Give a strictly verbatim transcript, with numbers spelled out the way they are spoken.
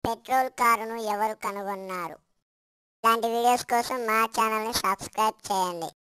Petrol కారును ఎవరు కనుగొన్నారు? ఇలాంటి వీడియోస్ కోసం మా ఛానల్ని సబ్స్క్రైబ్ చేయండి.